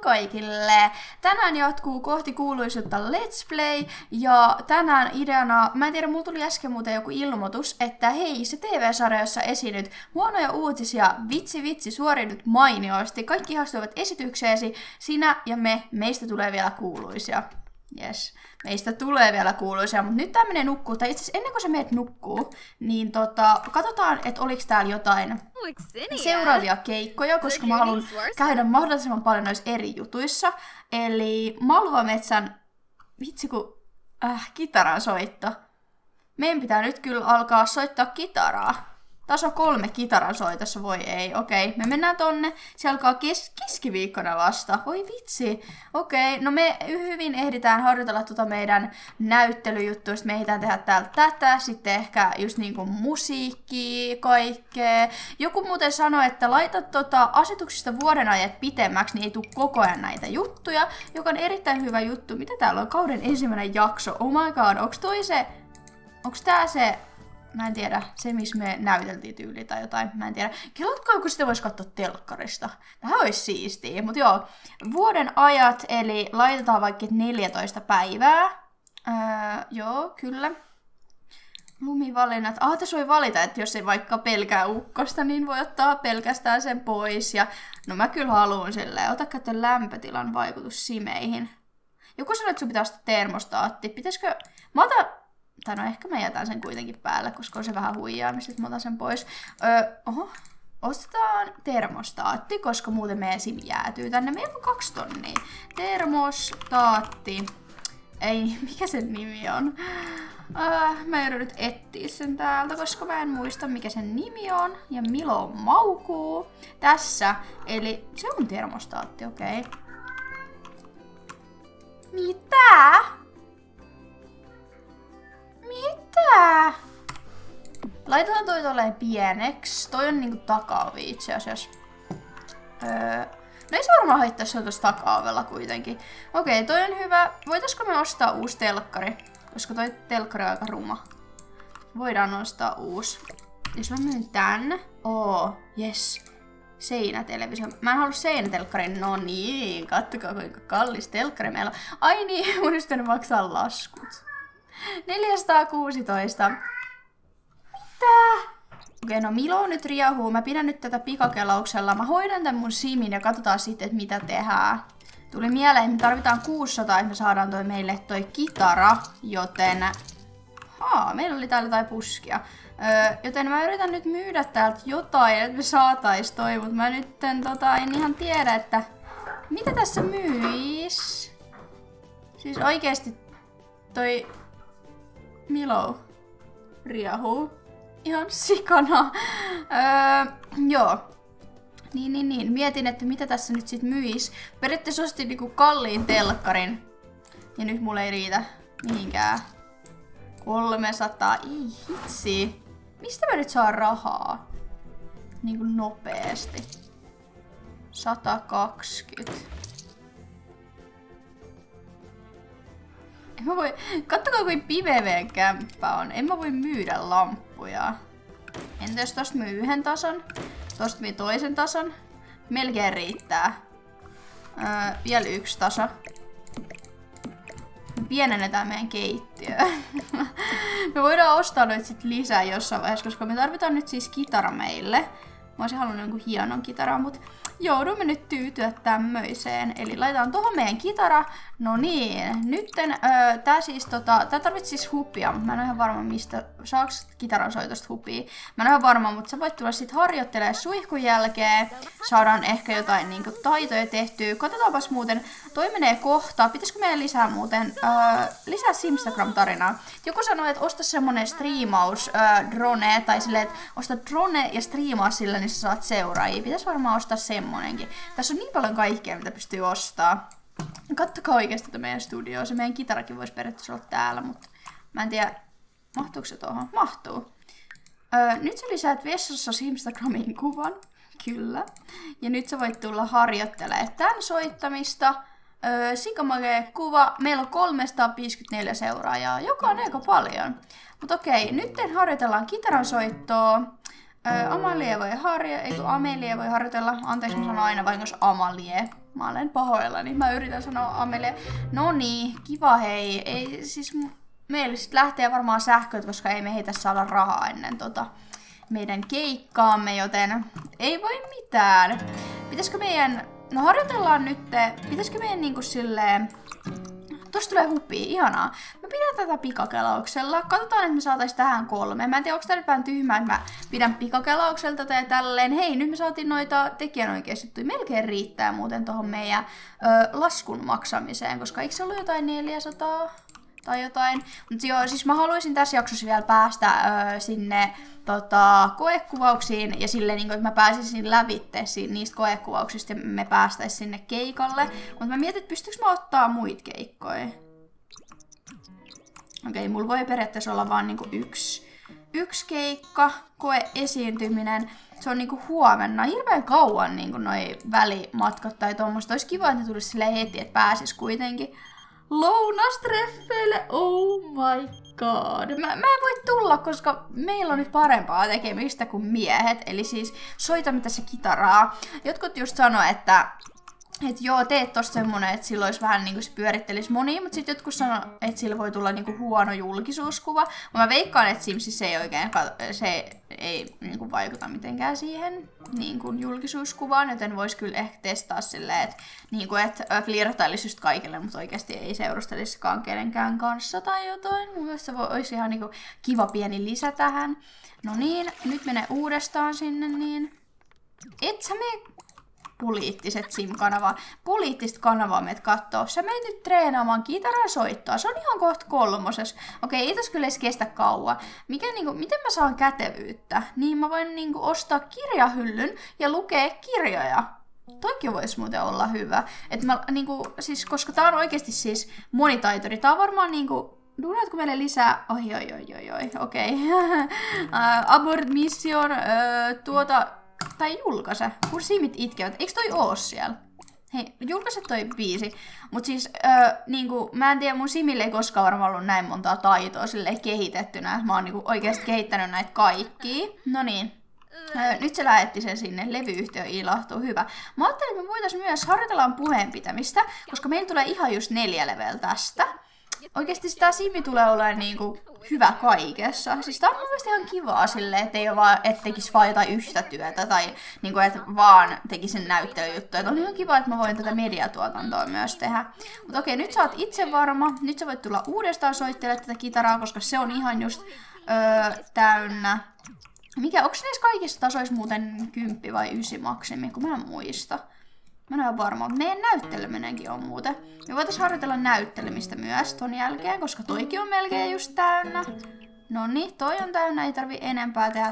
kaikille! Tänään jatkuu kohti kuuluisuutta Let's Play, ja tänään ideana, mä en tiedä, mulla tuli äsken muuten joku ilmoitus, että hei, se TV-sarja, jossa esiinnyt huonoja uutisia, vitsi, suoriudut mainiosti, kaikki ihastuivat esitykseesi, sinä ja meistä tulee vielä kuuluisia. Yes, meistä tulee vielä kuuluisia, mutta nyt tää menee nukkuu, tai itse asiassa ennen kuin sä meet nukkuu, niin katsotaan, että oliks täällä jotain seuraavia keikkoja, koska mä haluan käydä mahdollisimman paljon noissa eri jutuissa. Eli Malvametsän, vitsi kun, kitaran soitto. Meidän pitää nyt kyllä alkaa soittaa kitaraa. Taso 3 kitaran soitossa, voi ei. Okei, me mennään tonne. Se alkaa keskiviikkona vasta. Voi vitsi. Okei, no me hyvin ehditään harjoitella meidän näyttelyjuttuista. Me ehditään tehdä täältä tätä. Sitten ehkä just niinku musiikkia, kaikkea. Joku muuten sanoi, että laita asetuksista vuoden ajat pitemmäksi, niin ei tule koko ajan näitä juttuja. Joka on erittäin hyvä juttu. Mitä täällä on? Kauden ensimmäinen jakso. Oh my god, onks tää se... Mä en tiedä, se missä me näyteltiin tyyli tai jotain, mä en tiedä. Kelatkaa, kun sitä vois katsoa telkkarista. Tähän olisi siistiä, mut joo. Vuoden ajat, eli laitetaan vaikka 14 päivää. Joo, kyllä. Lumivalinnat. Tässä voi valita, että jos ei vaikka pelkää ukkosta, niin voi ottaa pelkästään sen pois. Ja no mä kyllä haluun silleen. Ota käyttöön lämpötilan vaikutus simeihin. Joku sanoi, että sun pitää ostaa termostaatti. Pitäisikö... Mä otan... Tai no ehkä mä jätän sen kuitenkin päälle, koska on se vähän huijaamista, että mä otan sen pois. Ostetaan termostaatti, koska muuten meidän sim jäätyy tänne. Meillä on 2 tonnia. Termostaatti. Ei, mikä sen nimi on? Mä joudun nyt etsiä sen täältä, koska mä en muista mikä sen nimi on. Ja Milo maukuu. Tässä. Eli se on termostaatti, okei. Mitä? Mitä? Laitetaan toi tolleen pieneksi. Toi on niinku taka-ovi itse asiassa. No ei se varmaan haittaa, se on tossa taka-ovella kuitenkin. Okei, toi on hyvä. Voitaisko me ostaa uusi telkkari? Koska toi telkkari on aika ruma. Voidaan ostaa uusi. Jos mä myyn tän. Yes. Seinätelevisio. Mä en halua seinätelkkarin. No niin, kattokaa kuinka kallis telkkari meillä on. Ai niin, mun olisi pitänyt maksaa laskut. 416. Mitä? Okei, no Milo nyt riahuu. Mä pidän nyt tätä pikakelauksella. Mä hoidan tän mun simin ja katsotaan sitten, että mitä tehdään. Tuli mieleen, että me tarvitaan 600, että me saadaan meille toi kitara, joten... meillä oli täällä jotain puskia. Joten mä yritän nyt myydä täältä jotain, että me saatais toi, mutta mä nyt en ihan tiedä, että... Mitä tässä myis? Siis oikeesti toi... Milo riahuu ihan sikana. Joo. Niin. Mietin, että mitä tässä nyt sit myis. Periaatteessa ostin niinku kalliin telkkarin. Ja nyt mulla ei riitä mihinkään. 300. Ei hitsi. Mistä mä nyt saan rahaa? Niinku nopeesti. 120. Kattokaa kuin piveveen kämppä on. En mä voi myydä lamppuja. Entä jos tosta myy 1 tason? Tosta myy 2 tason? Melkein riittää. Vielä 1 taso. Pienennetään meidän keittiö. Me voidaan ostaa noita sit lisää jossain vaiheessa, koska me tarvitaan nyt siis kitara meille. Mä olisin halunnut jonkun hienon kitaran, mutta joudumme nyt tyytyä tämmöiseen. Eli laitetaan tohon meidän kitara. No niin, nytten tää tarvitsee siis hupia, mutta mä en ole ihan varma mistä, saaks kitaran soitosta hupia. Mä en ole ihan varma, mutta sä voit tulla sit harjoittelemaan suihkun jälkeen. Saadaan ehkä jotain niinku taitoja tehtyä. Katsotaanpas muuten, toi menee kohta. Pitäisikö meidän lisää muuten, lisää Simstagram-tarinaa? Joku sanoi, että osta semmonen striimaus drone, tai silleen, että osta drone ja striimaa sillä, niin sä saat seuraajia. Pitäis varmaan ostaa semmonenkin. Tässä on niin paljon kaikkea, mitä pystyy ostaa. Kattokaa oikeesti tätä meidän studioa. Se meidän kitarakin voisi periaatteessa olla täällä, mutta mä en tiedä, mahtuuko se tuohon? Mahtuu. Nyt sä lisäät vessassa Instagramiin kuvan. Kyllä. Ja nyt sä voit tulla harjoittelemaan tän soittamista. Sikamakee kuva. Meillä on 354 seuraajaa, joka on aika paljon. Mutta okei, nyt harjoitellaan kitaran soittoa. Amalie voi Amelie voi harjoitella. Anteeksi, mä sanon aina vahingossa Amalie. Mä olen pahoillani. Mä yritän sanoa Amelie. No niin, kiva hei. Ei, siis meillä sit lähtee varmaan sähköt, koska ei me heitä saada rahaa ennen meidän keikkaamme, joten ei voi mitään. Pitäisikö meidän... No harjoitellaan nyt. Pitäisikö meidän niinku silleen... Tuossa tulee hupia, ihanaa. Mä pidän tätä pikakelauksella. Katsotaan, että me saatais tähän 3. Mä en tiedä, onko tää nyt vähän tyhmää, että mä pidän pikakelaukselta tai tälleen. Hei, nyt me saatiin noita tekijänoikeusjuttuja. Melkein riittää muuten tohon meidän laskun maksamiseen, koska eikö se ollut jotain 400 tai jotain. Mutta joo, siis mä haluaisin tässä jaksossa vielä päästä sinne koekuvauksiin ja silleen, niin että mä pääsisin lävitte niistä koekuvauksista ja me päästäis sinne keikalle. Mutta mä mietin, että pystyykö mä ottaa muita keikkoja. Okei, mulla voi periaatteessa olla vaan niinku yksi keikka, koeesiintyminen. Se on niinku huomenna. Hirveän kauan niinku noi välimatkat tai tommoista. Olisi kiva, että ne tulisi silleen heti, että pääsis kuitenkin lounastreffeille. Oh my god. Mä en voi tulla, koska meillä on nyt parempaa tekemistä kuin miehet. Eli siis soitamme tässä kitaraa. Jotkut just sanoo, että joo, teet tosta semmonen, että sillä olisi vähän niinku se pyörittelisi moni, mutta sitten jotkut sanoo, että sillä voi tulla niinku huono julkisuuskuva. Mutta mä veikkaan, että Simsissä ei oikein, se ei niinku vaikuta mitenkään siihen niinku julkisuuskuvaan, joten vois kyllä ehkä testaa silleen, että niinku, flirtailisi just kaikille, mutta oikeasti ei seurustelisikaan kenenkään kanssa tai jotain. Mun mielestä se olisi ihan niinku kiva pieni lisä tähän. No niin, nyt menee uudestaan sinne niin. Et sä mene poliittiset poliittista kanavaa meet kattoo. Sä menet nyt treenaamaan kitaran soittoa. Se on ihan kohta 3. Okei, ei tässä kyllä edes kestä kauan. Miten mä saan kätevyyttä? Niin mä voin ostaa kirjahyllyn ja lukea kirjoja. Toikin voisi muuten olla hyvä. Siis, koska tää on oikeasti siis monitaitori. Tää on varmaan duunaatko meille lisää? Oi, okei. Abort mission, tai julkaise, kun simit itkevät. Eikö toi oo siellä? Hei, julkaise toi biisi. Mut siis, mä en tiedä, mun simille ei koskaan varmaan ollut näin montaa taitoa silleen kehitettynä. Mä oon oikeesti kehittänyt näitä kaikkia. No niin. Nyt se lähetti sen sinne, levyyhtiö ilahtuu, hyvä. Mä ajattelin, että me voitais myös harjoitellaan puheenpitämistä, koska meillä tulee ihan just 4 level tästä. Oikeesti tää simi tulee olemaan hyvä kaikessa. Siis tää on mun mielestä ihan kivaa silleen, ettei oo vaan, et tekis vaan jotain yhtä työtä tai että vaan tekisin näyttelyjuttuja. On ihan kiva, että mä voin tätä mediatuotantoa myös tehdä. Mutta okei, nyt sä oot itse varma. Nyt sä voit tulla uudestaan soittelemaan tätä kitaraa, koska se on ihan just täynnä. Onks näissä kaikissa tasoissa muuten 10 vai 9 maksimi, kun mä en muista. Mä en ole varma, mutta meidän näytteleminenkin on muuten. Me voitais harjoitella näyttelemistä myös ton jälkeen, koska toikin on melkein just täynnä. Noniin, toi on täynnä, ei tarvi enempää tehdä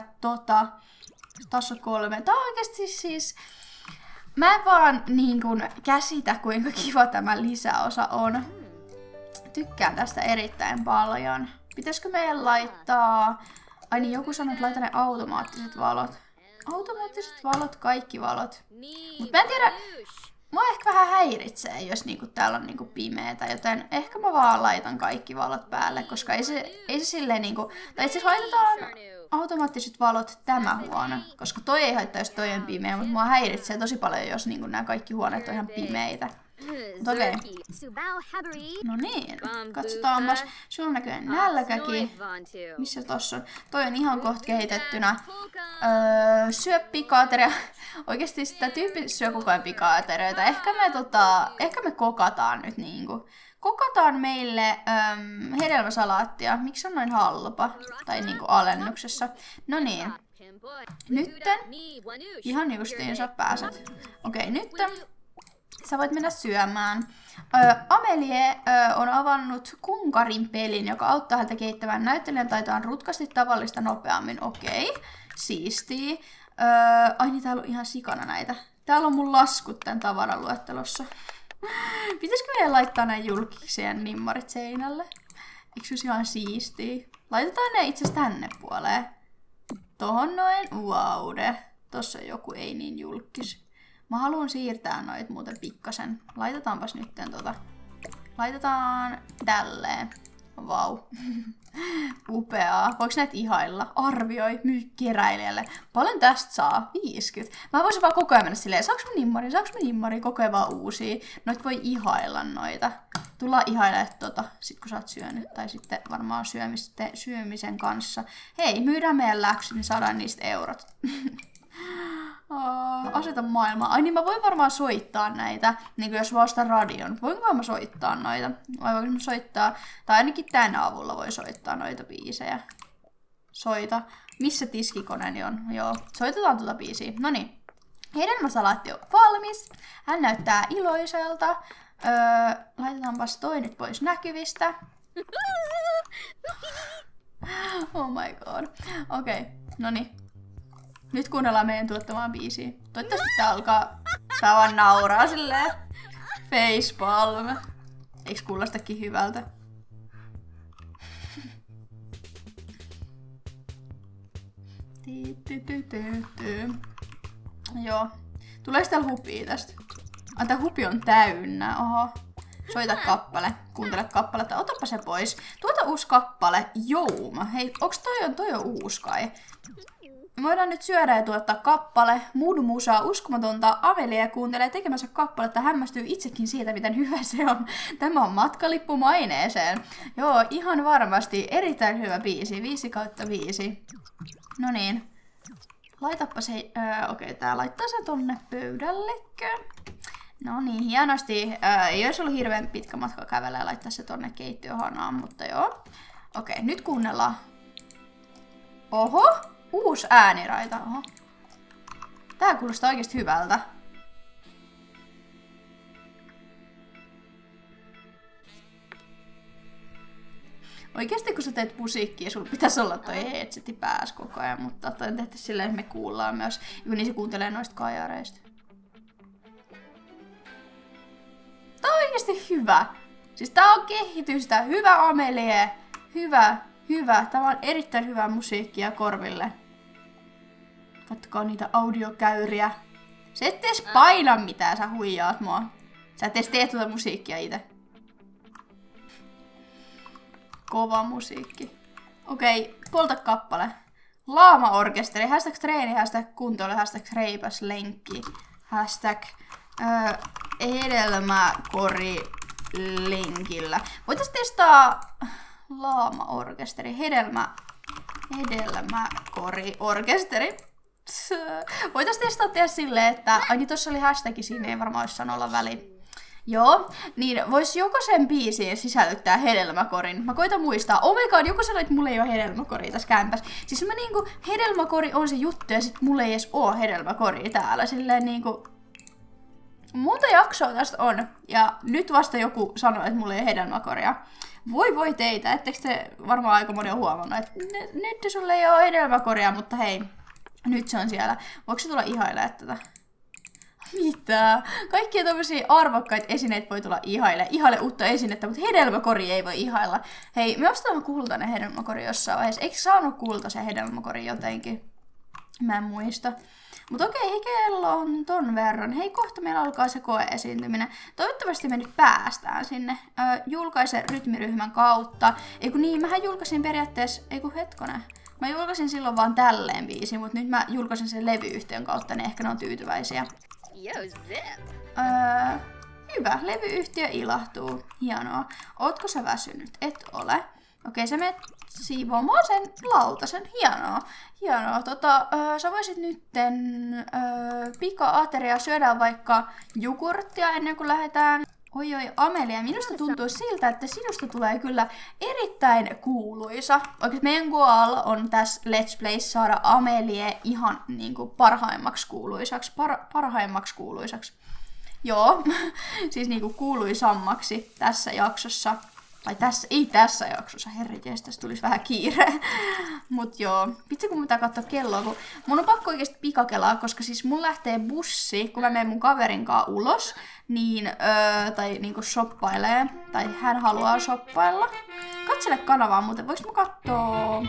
Taso 3. Tää on oikeesti siis... Mä en vaan käsitä, kuinka kiva tämä lisäosa on. Tykkään tästä erittäin paljon. Pitäisikö meidän laittaa... Ai niin, joku sanoi, että laita ne automaattiset valot. Automaattiset valot, kaikki valot. Mut mä en tiedä, mua ehkä vähän häiritsee, jos täällä on pimeetä, joten ehkä mä vaan laitan kaikki valot päälle, koska ei se silleen tai itse asiassa laitetaan automaattiset valot tämä huone, koska toi ei haittaa, jos toi on pimeä, mutta mua häiritsee tosi paljon, jos nämä kaikki huoneet on ihan pimeitä. Okei. No niin, katsotaanpas. Sulla on näköjään nälkäkin. Missä tossa on? Toi on ihan kohta kehitettynä. Syö pikaateria. Oikeesti sitä tyyppi syö koko ajan pikaaterioita. Ehkä me kokataan nyt Kokataan meille hedelmäsalaattia. Miksi on noin halpa? Tai alennuksessa. No niin. Nytten. Ihan justiinsa pääset. Okei, nytten. Sä voit mennä syömään. Amelie on avannut kunkarin pelin, joka auttaa häntä kehittämään näyttelijän taitaan rutkasti tavallista nopeammin. Okei, siistii. Ai niin, täällä on ihan sikana näitä. Täällä on mun laskut tän tavaraluettelossa. Pitäisikö meidän laittaa näin julkiseen nimmarit seinälle? Eikö se ihan siistii? Laitetaan ne itse asiassa tänne puoleen. Tohon noin. Vaude. Tossa on joku ei niin julkis. Mä haluan siirtää noit muuten pikkasen. Laitetaanpas nyt Laitetaan tälleen. Vau. Upeaa. Voiko näitä ihailla? Arvioi, myy keräilijälle. Paljon tästä saa? 50. Mä voisin vaan koko ajan mennä silleen, saaks mä nimmari, koko ajan vaan uusia. Noit voi ihailla noita. Tullaan ihailemaan sit kun sä oot syönyt. Tai sitten varmaan syömisen kanssa. Hei, myydään meidän läksy, niin saadaan niistä eurot. Aseta maailmaa. Ai niin, mä voin varmaan soittaa näitä, niin kuin jos mä ostan radion. Voinko mä soittaa noita? Vai voinko mä soittaa, tai ainakin tän avulla voi soittaa noita biisejä. Soita. Missä tiskikoneeni on? Joo, soitetaan tuota biisiä. Noniin. Hedelmäsalaatti on valmis. Hän näyttää iloiselta. Laitetaanpas toi nyt pois näkyvistä. Oh my god. Okei, noniin. Nyt kuunnellaan meidän tuottamaan biisiä. Toivottavasti tää alkaa... Tää vaan nauraa silleen. Facepalm. Eiks kuulostakin hyvältä? Joo. Tulee täällä hupia tästä. Tää hupi on täynnä. Oho. Soita kappale. Kuuntele kappaletta. Otapa se pois. Tuota uusi kappale. Jouma. Hei, onks toi on uusi kai? Me voidaan nyt syödä ja tuottaa kappale. Mood musaa uskomatonta. Amelia kuuntelee tekemänsä kappaletta, hämmästyy itsekin siitä, miten hyvä se on. Tämä on matkalippu maineeseen. Joo, ihan varmasti. Erittäin hyvä biisi. 5/5. No niin. Laitappa se... Okei, tää laittaa sen tonne pöydällekö? No niin, hienosti. Ei olisi ollut hirveän pitkä matka kävellä ja laittaa se tonne keittiöhanaan, mutta joo. Okei, nyt kuunnellaan. Oho! Uusi ääniraita. Oho. Tää kuulostaa oikeesti hyvältä. Oikeesti kun sä teet musiikkia, sulla pitäisi olla toi headseti päässä koko ajan, mutta toi tehty silleen, että me kuullaan myös. Niin se kuuntelee noista kajareista. Tää on oikeesti hyvä. Siis tää on kehitystä. Hyvä Amelie. Hyvä. Tämä on erittäin hyvää musiikkia korville. Kattokaa niitä audiokäyriä. Sä et edes paina mitään, sä huijaat mua. Sä et edes tee tuota musiikkia itse. Kova musiikki. Okei, polta kappale. Laama-orkesteri, #treeni, #kuntoilu, #reipaslenkki, #hedelmäkori lenkillä. Voitais testaa Laama-orkesteri, hedelmäkori-orkesteri. Voitais testaa tehdä silleen, että... Ai niin, tossa oli hashtag, siinä ei varmaan olisi sanolla väli. Joo, niin vois jokaisen biisiin sisällyttää hedelmäkorin. Mä koitan muistaa. Oh my god, joku sanoi, että mulla ei ole hedelmäkoria tässä kämpässä. Siis mä niinku, hedelmäkori on se juttu ja sit mulla ei edes oo hedelmäkoria täällä. Silleen niinku... Monta jaksoa tästä on. Ja nyt vasta joku sanoi, että mulla ei ole hedelmäkoria. Voi teitä, ettekö te varmaan aika moni on huomannut, että nyt sulle ei ole hedelmäkoria, mutta hei, nyt se on siellä. Voiko se tulla ihailemaan tätä? Mitä? Kaikkia tommosia arvokkaita esineitä voi tulla ihaile uutta esinettä, mutta hedelmäkori ei voi ihailla. Hei, me ostetaan kultainen hedelmäkori jossain vaiheessa. Eikö saanut kultaisen hedelmäkori jotenkin? Mä en muista. Mutta okei, hei, kello on ton verran. Hei, kohta meillä alkaa se koe-esiintyminen. Toivottavasti me nyt päästään sinne. Julkaise rytmiryhmän kautta. Eiku niin, mähän julkaisin periaatteessa... Eiku hetkonen. Mä julkaisin silloin vaan tälleen biisin, mutta nyt mä julkaisin sen levyyhtiön kautta, niin ehkä ne on tyytyväisiä. Hyvä, levyyhtiö ilahtuu. Hienoa. Ootko sä väsynyt? Et ole. Okei, sä menet siivoamaan sen lautasen. Hienoa. Sä voisit nytten pika-ateria syödään vaikka jogurttia ennen kuin lähdetään. Oi, Amelia, minusta tuntuu siltä, että sinusta tulee kyllä erittäin kuuluisa. Oikeesti meidän goal on tässä Let's Playssä saada Amelie ihan niinku parhaimmaksi kuuluisaksi. Joo, siis niinku kuuluisammaksi tässä jaksossa. Tai ei tässä jaksossa, herrijes, tästä tulisi vähän kiire. Mut joo, vitsi kun mun pitää katsoa kelloa, kun mun on pakko oikeesti pikakelaa, koska siis mun lähtee bussi, kun mä menen mun kaverin kanssa ulos, niin, tai niinku shoppailee, tai hän haluaa shoppailla. Katsele kanavaa muuten, voiks mä kattoo...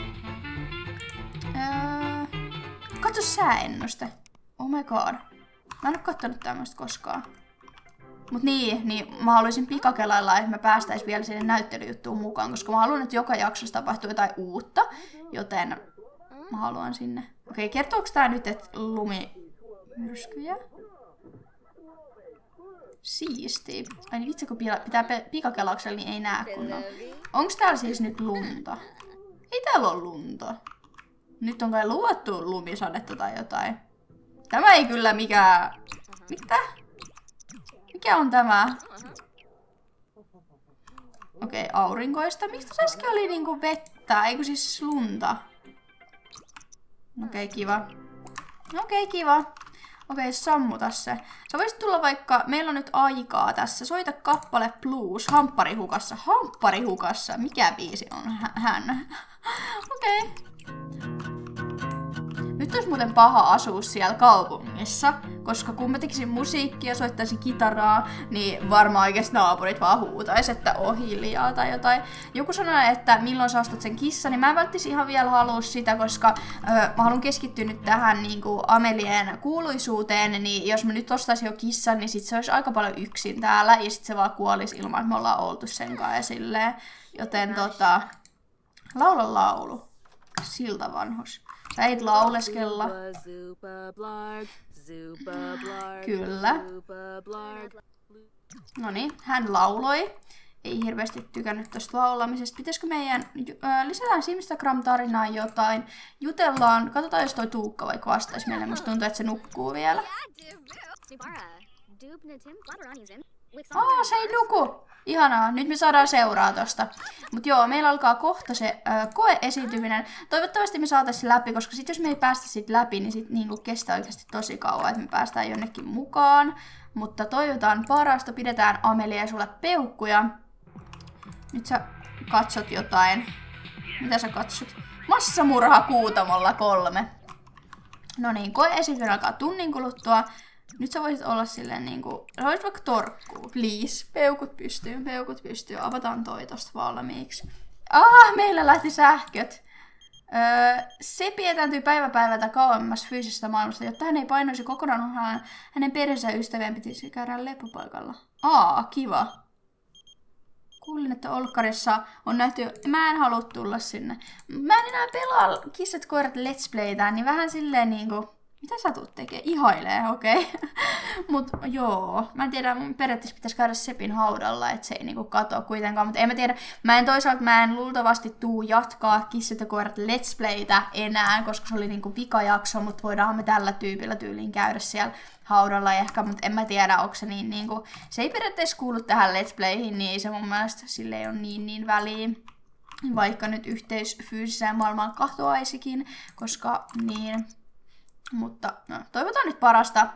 Katso sääennuste. Oh my god. Mä en oo kattonut tämmöstä koskaan. Mut niin mä haluaisin pikakelailla, että me päästäis vielä sinne näyttelyjuttuun mukaan, koska mä haluan, että joka jaksossa tapahtuu jotain uutta, joten mä haluan sinne. Okei, kertooks tää nyt, että lumimyrskyjä? Siisti. Ai niin vitsi, kun pitää pikakelauksella, niin ei näe kunnolla. Onks täällä siis nyt lunta? Ei täällä ole lunta. Nyt on kai luvattu lumisadetta tai jotain. Tämä ei kyllä mikään... Mitä? Mikä on tämä? Okei, aurinkoista. Miksi tässä äsken oli niinku vettä? Eikö siis lunta? Okei, kiva. Okei, sammuta se. Sä voisit tulla vaikka, meillä on nyt aikaa tässä. Soita kappale blues Hampparihukassa. Hampparihukassa. Mikä biisi on hän? Okei. Nyt olisi muuten paha asua siellä kaupungissa, koska kun mä tekisin musiikkia ja soittaisin kitaraa, niin varmaan oikeasti naapurit vaan huutais, että on hiljaa tai jotain. Joku sanoi, että milloin sä ostat sen kissan, niin mä en välttis ihan vielä halua sitä, koska mä haluan keskittyä nyt tähän niinku Amelien kuuluisuuteen, niin jos mä nyt ostaisin jo kissan, niin sit se olisi aika paljon yksin täällä ja sit se vaan kuolisi ilman, että me ollaan oltu sen kanssa ja silleen. Joten laula laulu. Siltä vanhus. Sä eit lauleskella. Kyllä. Noniin, hän lauloi. Ei hirveästi tykännyt tosta laulamisesta. Pitäisikö meidän... lisätään Instagram-tarinaa jotain. Jutellaan. Katsotaan, jos toi Tuukka vaikka vastaisi meille. Musta tuntuu, että se nukkuu vielä. Se ei nuku! Ihanaa, nyt me saadaan seuraa tosta. Mut joo, meillä alkaa kohta se koeesiintyminen. Toivottavasti me saatais läpi, koska sit jos me ei päästä sit läpi, niin sit niinku kestää oikeasti tosi kauan, että me päästään jonnekin mukaan. Mutta toivotaan parasta, pidetään Amelia ja sulle peukkuja. Nyt sä katsot jotain. Mitä sä katsot? Massamurha Kuutamolla 3. No niin, koeesiintyminen alkaa tunnin kuluttua. Nyt sä voisit olla silleen niinku... Sä voisit vaikka torkkuu. Please. Peukut pystyy. Avataan toi tosta valmiiksi. Meillä lähti sähköt. Se pietääntyy päivältä kauemmas fyysisestä maailmasta, jotta hän ei painoisi kokonaan hänen perheensä ja ystävien pitäisi käydä lepopaikalla. Kiva. Kuulin, että Olkkarissa on nähty... Mä en halua tulla sinne. Mä en enää pelaa kissat koirat let's playtään, niin vähän silleen niinku... Mitä sä tuut tekee? Ihailee, okei. Mut joo, mä en tiedä, mun periaatteessa pitäisi käydä Sepin haudalla, et se ei niinku katoa kuitenkaan. Mutta en mä tiedä, mä en luultavasti tuu jatkaa Kissat ja koirat let's playtä enää, koska se oli niinku vikajakso, mutta voidaan me tällä tyypillä tyyliin käydä siellä haudalla ehkä, mutta en mä tiedä, onko se niinku... Se ei periaatteessa kuulu tähän let's playhin, niin se mun mielestä sille ei ole niin väliä. Vaikka nyt yhteys fyysiseen maailmaan katoaisikin, koska niin... Mutta no, toivotaan nyt parasta.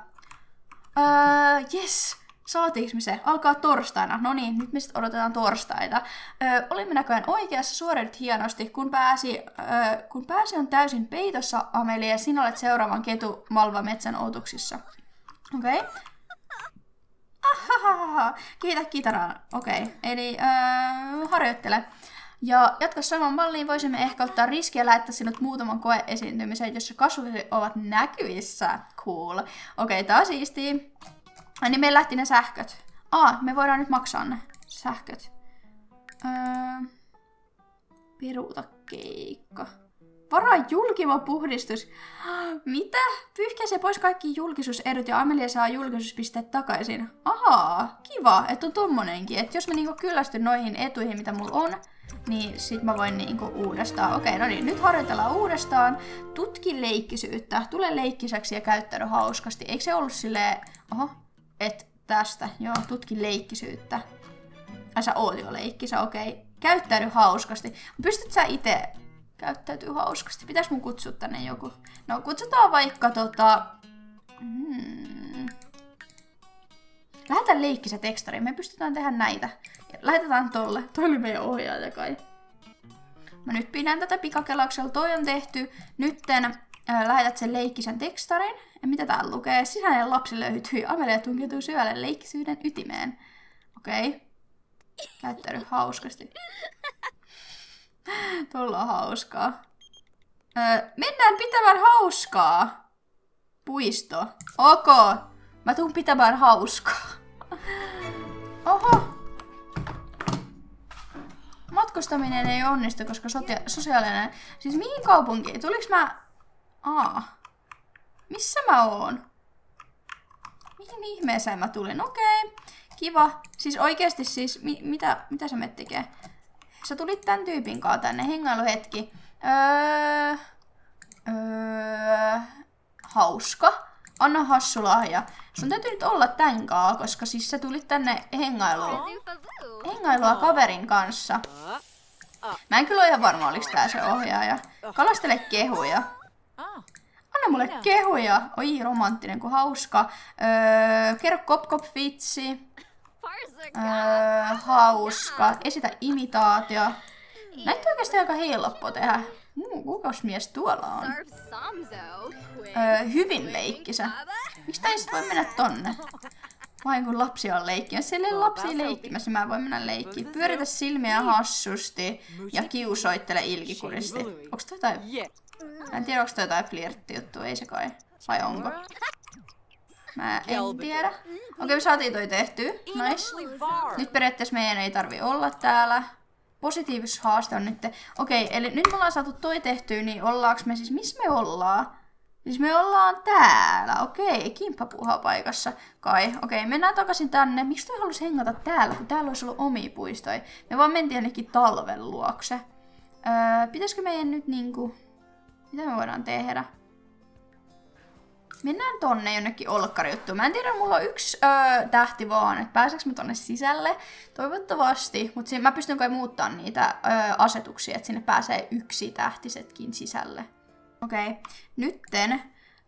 Yes, saatiinko me se? Alkaa torstaina. No niin, nyt me sitten odotetaan torstaita. Olimme näköjään oikeassa, suoriudut hienosti. Kun pääsi on täysin peitossa, Amelia, sinä olet seuraavan ketu Malva metsän outoksissa. Okei. Kiitä kitaraa. Okei, eli harjoittele. Ja jatka saman malliin voisimme ehkä ottaa riskiä lähettää sinut muutaman koeesiintymiseen, jossa kasvot ovat näkyvissä. Cool. Okei, tää on siistiä. Niin meillä lähti ne sähköt. Me voidaan nyt maksaa ne sähköt. Peruuta keikka. Varaa julkimapuhdistus. Mitä? Pyyhkäise pois kaikki julkisuusedut ja Amelia saa julkisuuspisteet takaisin. Kiva, että on tommonenkin. Että jos mä niinku kyllästyn noihin etuihin, mitä mulla on, niin sit mä voin niinku uudestaan. Okei, no niin, nyt harjoitellaan uudestaan. Tutki leikkisyyttä. Tule leikkiseksi ja käyttäydy hauskasti. Eikö se ollut silleen... et tästä. Joo, tutki leikkisyyttä. Sä oot jo leikkisä, okei. Käyttäydy hauskasti. Pystyt sä ite käyttäytyy hauskasti? Pitäis mun kutsua tänne joku? No, kutsutaan vaikka Lähetään leikkisä tekstariin. Me pystytään tehdä näitä. Lähetetään tolle. Toi oli meidän ohjaaja kai. Mä nyt pidän tätä pikakelauksella. Toi on tehty. Nytten lähetät sen leikkisen tekstarin. Ja mitä täällä lukee? Sisäinen lapsi löytyi. Amelia tunkeutuu syvälle leikkisyyden ytimeen. Okei. Käyttäydy hauskasti. Tuolla on hauskaa. Mennään pitämään hauskaa. Puisto. Ok. Mä tuun pitämään hauskaa. Matkustaminen ei onnistu, koska sosiaalinen... Siis mihin kaupunkiin? Tuliks mä... Missä mä oon? Mihin ihmeeseen mä tulin? Okei. Kiva. Siis oikeesti siis... Mitä sä menet tekee? Sä tulit tän tyypin kanssa tänne. Hengailuhetki. Hauska. Anna hassu lahja. Sun täytyy nyt olla tän kaa, koska siis sä tulit tänne hengailua kaverin kanssa. Mä en kyllä ole ihan varma, oliks tää se ohjaaja. Kalastele kehuja. Anna mulle kehuja. Oi, romanttinen, kun hauska. Kerro kop-kop-vitsi. Hauska. Esitä imitaatio. Näyttää oikeesti aika helppo tehdä. Kukas mies tuolla on? Hyvin leikkisä. Miksi tää ei sit voi mennä tonne? Vain kun lapsi on leikki. Jos siellä ei ole lapsia leikkimässä, mä voin mennä leikkiin. Pyöritä silmiä hassusti ja kiusoittele ilkikuristi. Onks toi jotain? Mä en tiedä, onks toi jotain flirttijuttua, ei se kai. Vai onko? Mä en tiedä. Okei, me saatiin toi tehtyä. Nice. Nyt periaatteessa meidän ei tarvi olla täällä. Positiivisuushaaste on nyt. Okei, eli nyt me ollaan saatu toi tehtyä, niin ollaanko me siis... Missä me ollaan? Siis me ollaan täällä. Okei, kimppapuuhapaikassa. Kai. Okei, mennään takaisin tänne. Miksi toi halusi hengata täällä, kun täällä olisi ollut omia puistoja? Me vaan mentiin jonnekin talven luokse. Pitäisikö meidän nyt niinku... Mitä me voidaan tehdä? Mennään tonne jonnekin olkkarijuttuun. Mä en tiedä, mulla on yksi tähti vaan, että pääseekö mä tonne sisälle. Toivottavasti, mutta mä pystyn kai muuttamaan niitä asetuksia, että sinne pääsee yksi tähtisetkin sisälle. Okei, nytten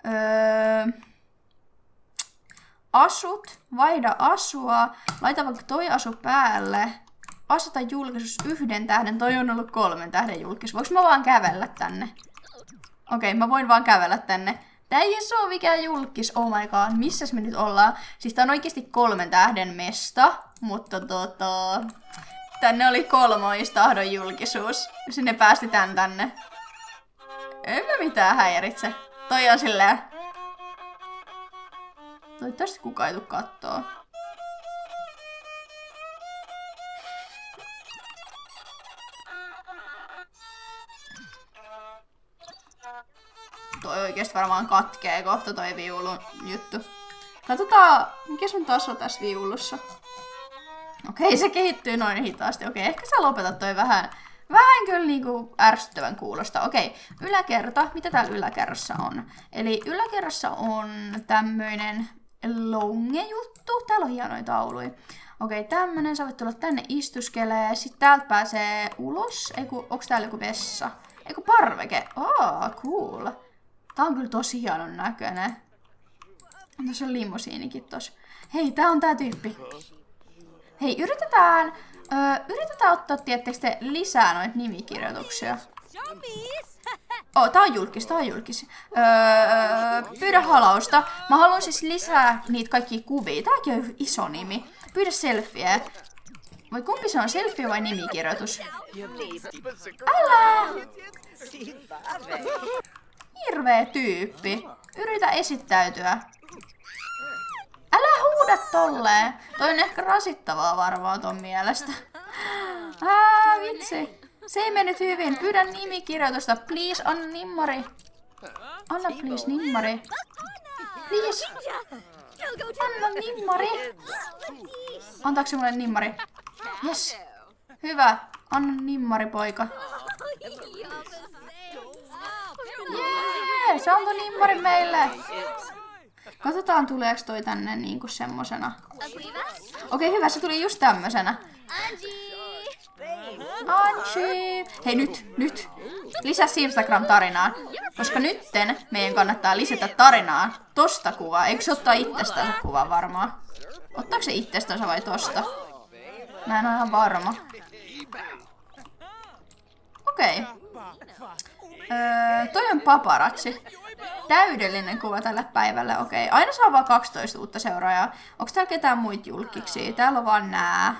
asut, vaihda asua, laita vaikka toi asu päälle, aseta julkisuus 1 tähden, toi on ollut 3 tähden julkisuus. Voinko mä vaan kävellä tänne? Okei, mä voin vaan kävellä tänne. Tää ei edes oo mikään julkis, oh my god, missäs me nyt ollaan? Siis tää on oikeesti 3 tähden mesta, mutta tänne oli 3 tahdon julkisuus. Sinne päästi tän tänne. En mä mitään häiritse. Toi on silleen... Toivottavasti kukaan ei tuu kattoo. Toi oikeesti varmaan katkee kohta toi viulun juttu. Katsotaan, mikä sun taso tässä viulussa. Okei, se kehittyy noin hitaasti. Okei, ehkä sä lopetat toi vähän kyllä niinku ärsyttävän kuulosta. Okei, yläkerta. Mitä täällä yläkerrassa on? Eli yläkerrassa on tämmöinen longe-juttu. Täällä on hienoja tauluja. Okei, tämmönen. Sä voit tulla tänne istuskelee. Sitten täältä pääsee ulos. Onks täällä joku vessa? Eiku parveke. Cool. Tää on kyllä tosi hienon näköinen. Tuossa on limusiinikin tossa. Hei, tää on tää tyyppi. Hei, yritetään ottaa, tiettekö te, lisää noita nimikirjoituksia. Tää on julkis. Pyydä halausta. Mä haluan siis lisää niitä kaikkia kuvia. Tääkin on iso nimi. Pyydä selfieä. Vai kumpi se on, selfie vai nimikirjoitus? Älä! Hirveä tyyppi. Yritä esittäytyä. Älä huuda tolleen. Toi on ehkä rasittavaa varmaan ton mielestä. Vitsi. Se ei mennyt hyvin. Pyydän nimikirjoitusta. Please, anna nimmari. Anna please nimmari. Please. Anna nimmari. Antaako se mulle nimmari? Yes. Hyvä. Anna nimmari, poika. Jee, se antoi nimmarin meille. Katsotaan, tuleeko toi tänne niinku semmosena. Okei, hyvä, se tuli just tämmösenä. Anji! Hei, nyt. Lisää Instagram-tarinaa. Koska nytten meidän kannattaa lisätä tarinaa tosta kuvaa. Eikö se ottaa itsestänsä kuvaa varmaan? Ottaako se itsestänsä vai tosta? Mä en ole ihan varma. Okei. Toi on paparazzi. Täydellinen kuva tälle päivälle. Okei. Aina saa vaan 12 uutta seuraajaa. Onko täällä ketään muita julkkiksi? Täällä on vaan nää.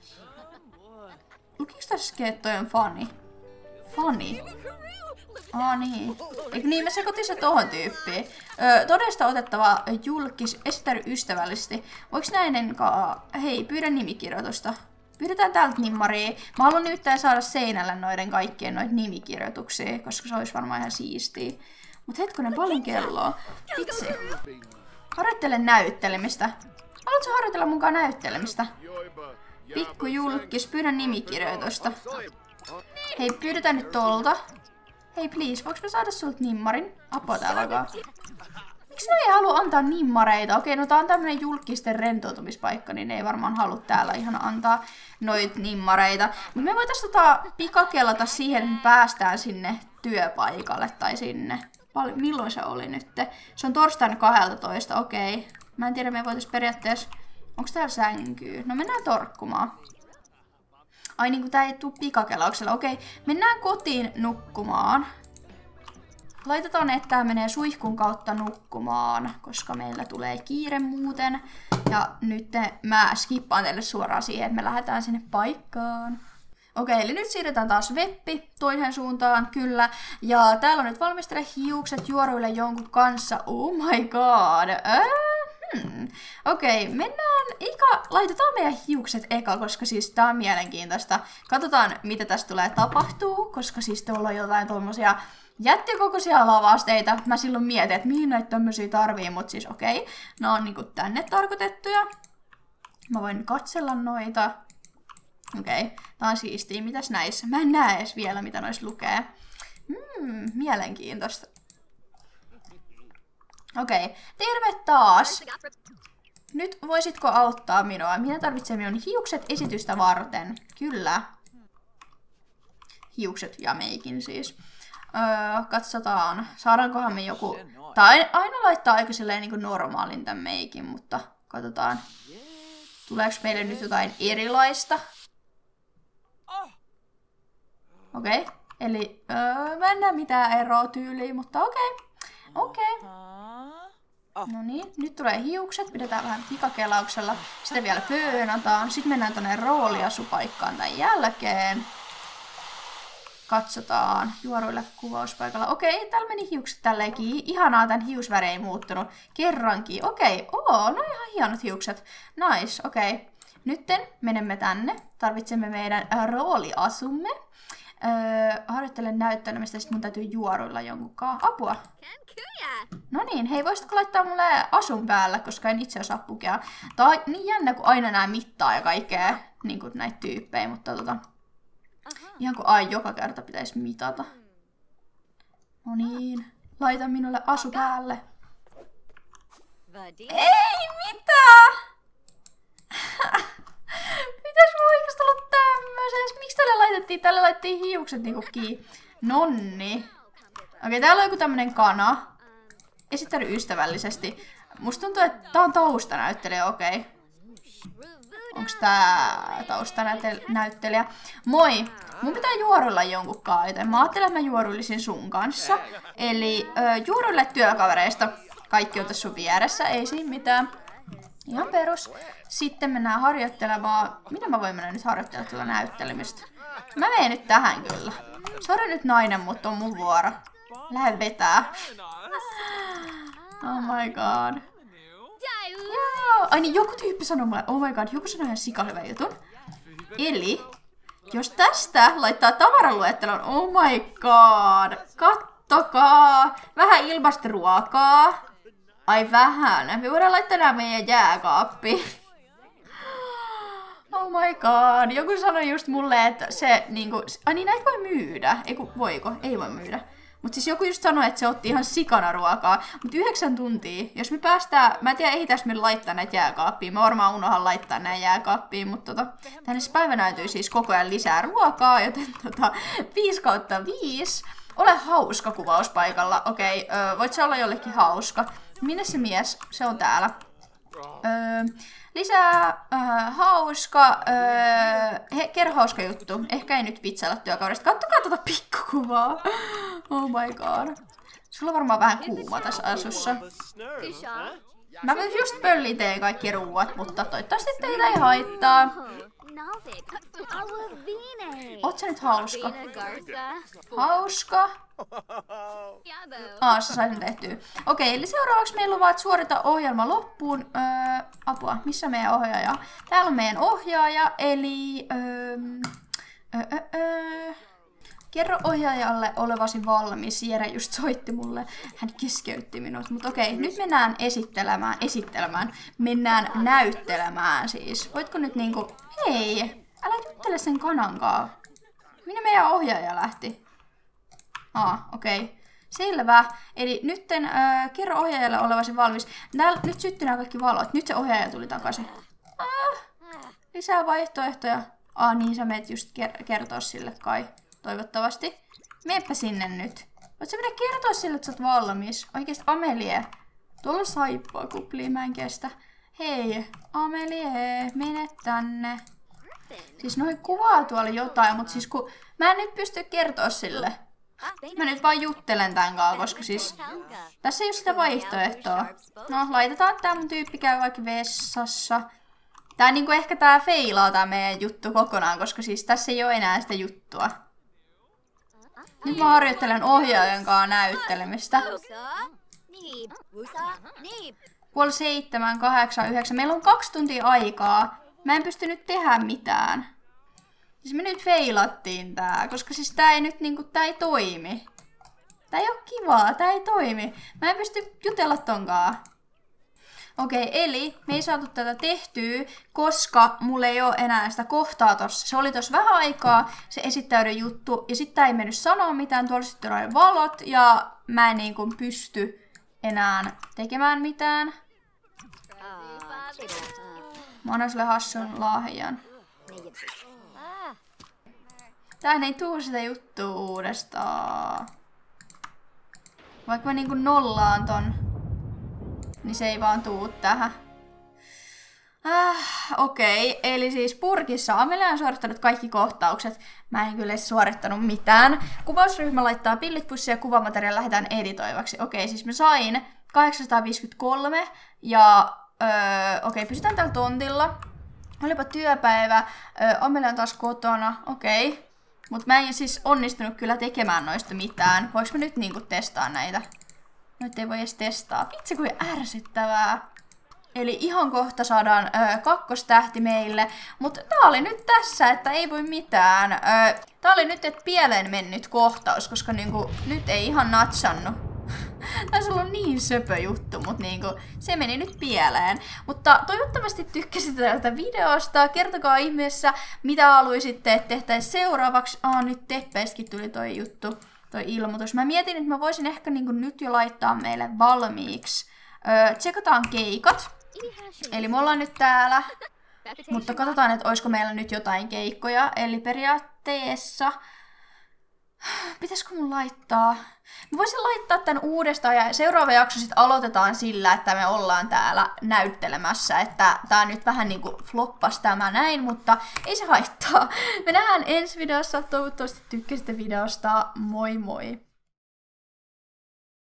Lukiks tässä että toi on fani? Fani? Niin. Eikö niin, mä sekoitin se tohon tyyppiin. Todesta otettava julkis, esittäydy ystävällisesti. Voiks näiden Hei, pyydä nimikirjoitusta. Pyydetään täältä nimmaria. Mä haluan nyt saada seinälle noiden kaikkien noita nimikirjoituksia, koska se olisi varmaan ihan siistiä. Mut hetkonen, paljon kelloa. Vitsi. Harjoittele näyttelemistä. Haluatko harjoitella mukaan näyttelemistä? Pikku julkis, pyydän nimikirjoitusta. Hei, pyydetään nyt tolta. Hei, please, voiko mä saada sulta nimmarin? Apua täällä alkaa. Miksi ne ei halua antaa nimmareita? Okei, no tää on tämmönen julkisten rentoutumispaikka, niin ne ei varmaan halua täällä ihan antaa noit nimmareita. Mut me voitais pikakellata siihen, että me päästään sinne työpaikalle tai sinne. Milloin se oli nyt? Se on torstaina 12, okei. Mä en tiedä, me voitais periaatteessa... Onks täällä sänkyy? No mennään torkkumaan. Ai niinku tää ei tuu pikakelauksella. Okei, mennään kotiin nukkumaan. Laitetaan, että tää menee suihkun kautta nukkumaan, koska meillä tulee kiire muuten. Ja nyt mä skippaan teille suoraan siihen, että me lähdetään sinne paikkaan. Okei, eli nyt siirretään taas veppi toiseen suuntaan, kyllä. Ja täällä on nyt valmistele hiukset juoruille jonkun kanssa. Oh my god. Okei, laitetaan meidän hiukset eka, koska siis tää on mielenkiintoista. Katsotaan, mitä tästä tulee tapahtuu, koska siis tuolla on jotain tommosia jättikokoisia lavasteita. Mä silloin mietin, että mihin näitä tämmösiä tarvii, mutta siis okei. Ne on niinku tänne tarkoitettuja. Mä voin katsella noita. Okei, tää on siistiä. Mitäs näissä? Mä en näe edes vielä, mitä noissa lukee. Mielenkiintoista. Okei, terve taas. Nyt voisitko auttaa minua? Minä tarvitsen minun hiukset esitystä varten. Kyllä. Hiukset ja meikin siis. Katsotaan, saadaankohan me joku... Tai aina laittaa aika silleen niin kuin normaalin tämän meikin, mutta katsotaan. Tuleeko meille nyt jotain erilaista? Okei, eli mä en näe mitään eroa tyyliin, mutta okei. No niin, nyt tulee hiukset, pidetään vähän pikakelauksella. Sitten vielä föönataan. Sitten mennään tonne rooliasupaikkaan tämän jälkeen. Katsotaan juoruille kuvauspaikalla. Okei, täällä meni hiukset tälleenkin. Ihanaa, tän hiusväri ei muuttunut. Kerrankin. Okei, no ihan hienot hiukset. Nice, okei. Nytten menemme tänne. Tarvitsemme meidän rooliasumme. Harjoittele näyttelemistä, sit mun täytyy juoruilla jonkunkaan. Apua. No niin, hei, voisitko laittaa mulle asun päällä, koska en itse osaa pukea. Tää on niin jännä, kun aina nää mittaa ja kaikkea, niin kuin näitä tyyppejä, mutta ihan kuin joka kerta pitäisi mitata. No niin, laita minulle asu päälle. Ei mitään! Mitäs mun oikeasti ollut tämmöisessä? Miksi tälle laitettiin hiukset niinku kiinni? Nonni. Okei, täällä on joku tämmönen kana. Esittänyt ystävällisesti. Musta tuntuu, että tää on taustanäyttelijä, okei. Onks tää taustanäyttelijä? Moi! Mun pitää juoruilla jonkun joten mä ajattelin, että mä juoruilisin sun kanssa. Eli juoruille työkavereista. Kaikki on tässä sun vieressä, ei siinä mitään. Ihan perus. Sitten mennään harjoittelemaan. Minä mä voin mennä nyt harjoittelemaan tuolla näyttelemistä? Mä menen nyt tähän kyllä. Sori nyt nainen, mutta on mun vuoro. Lähde vetää. Oh my god. Joo. Ai niin, joku tyyppi sanoi mulle, oh my god, joku sanoi ihan sikahyvän jutun. Eli, jos tästä laittaa tavaraluettelon, oh my god, kattokaa. Vähän ilmasta ruokaa. Ai vähän. Me voidaan laittaa nämä meidän jääkaappiin. Oh my god. Joku sanoi just mulle, että se niinku... Ai niin, näitä voi myydä. Eiku, voiko? Ei voi myydä. Mut siis joku just sanoi, että se otti ihan sikana ruokaa. Mut 9 tuntia. Jos me päästään... Mä en tiedä, ei tässä meillä laittaa näitä jääkaappiin. Mä varmaan unohan laittaa näitä jääkaappiin. Mutta tänne päivä näytyy siis koko ajan lisää ruokaa. Joten 5/5. Ole hauska kuvauspaikalla. Okei, voit sä olla jollekin hauska. Minne se mies? Se on täällä. Lisää hauska. Kerro hauska juttu. Ehkä ei nyt vitsailla työkaudesta. Kattokaa tuota pikkukuvaa. Oh my god. Sulla on varmaan vähän kuuma tässä asussa. Mä just pölliteen kaikki ruuat, mutta toivottavasti teitä ei haittaa. Oot sä nyt hauska? Hauska? Sä saisin tehtyä. Okei, eli seuraavaksi meillä on vaan, että suorita ohjelma loppuun. Apua, missä meidän ohjaaja? Täällä on meidän ohjaaja, eli... Kerro ohjaajalle olevasi valmis. Jere just soitti mulle. Hän keskeytti minut. Mutta okei, nyt mennään esittelemään. Mennään näyttelemään siis. Voitko nyt niinku... Hei, älä juttele sen kanankaan. Minne meidän ohjaaja lähti? Okei. Selvä. Eli nytten kerro ohjaajalle olevasi valmis. Nyt syttyi nämä kaikki valot. Nyt se ohjaaja tuli takaisin. Lisää vaihtoehtoja. Niin sä meet just kertoa sille kai. Toivottavasti. Meepä sinne nyt. Voit sä mennä kertoa sille, että sä oot valmis? Oikeesti Amelie. Tuolla saippua kuplii, mä en kestä. Hei, Amelie, mene tänne. Siis noin kuvaa tuolla jotain, mutta siis kun mä en nyt pysty kertoa sille. Mä nyt vaan juttelen tän kanssa, koska siis tässä ei ole sitä vaihtoehtoa. No, laitetaan tää mun tyyppi käy vaikka vessassa. Tää niinku ehkä tää feilaa tää meidän juttu kokonaan, koska siis tässä ei ole enää sitä juttua. Nyt mä harjoittelen ohjaajan kanssa näyttelemistä. Puoli 7, 8, 9. Meillä on 2 tuntia aikaa. Mä en pysty nyt tehdä mitään. Siis me nyt feilattiin tää, koska siis tää ei nyt niinku, tää ei toimi. Tää ei oo kivaa, tää ei toimi. Mä en pysty jutella tonkaan. Okei, eli me ei saatu tätä tehtyä, koska mulla ei ole enää sitä kohtaa tossa. Se oli tossa vähän aikaa, se esittäyden juttu, ja sitten ei mennyt sanoa mitään, tuolla sitten oli valot, ja mä en niinku pysty enää tekemään mitään. Mä annan sulle hassun lahjan. Tähän ei tuu sitä juttua uudestaan. Vaikka mä niinku nollaan ton, niin se ei vaan tuu tähän. Okei, eli siis purkissa Amelia on suorittanut kaikki kohtaukset. Mä en kyllä edes suorittanut mitään. Kuvausryhmä laittaa pillit pussiin ja kuvamateriaali lähdetään editoivaksi. Okei, siis mä sain 853 ja okei, pysytään täällä tontilla. Olipa työpäivä. Amelia on taas kotona. Okei. Mut mä en siis onnistunut kyllä tekemään noista mitään. Voinko mä nyt niinku testaa näitä? Noita ei voi edes testaa. Vitsi kuin ärsyttävää. Eli ihan kohta saadaan 2 tähti meille. Mutta tää oli nyt tässä, että ei voi mitään. Tää oli nyt pieleen mennyt kohtaus, koska niinku, nyt ei ihan natsannut. Taisi olla niin söpö juttu, mutta niinku, se meni nyt pieleen. Mutta toivottavasti tykkäsitte tästä videosta. Kertokaa ihmeessä, mitä haluaisitte, että tehtäisiin seuraavaksi. Nyt Teppeissäkin tuli toi juttu, toi ilmoitus. Mä mietin, että mä voisin ehkä niinku nyt jo laittaa meille valmiiksi. Tsekataan keikat. Eli me ollaan nyt täällä. Mutta katsotaan, että olisiko meillä nyt jotain keikkoja. Eli periaatteessa... Pitäisikö mun laittaa? Mä voisin laittaa tän uudestaan ja seuraava jakso sitten aloitetaan sillä, että me ollaan täällä näyttelemässä. Että tää nyt vähän niinku floppas tämä näin, mutta ei se haittaa. Me nähdään ensi videossa. Toivottavasti tykkäsitte videosta. Moi moi!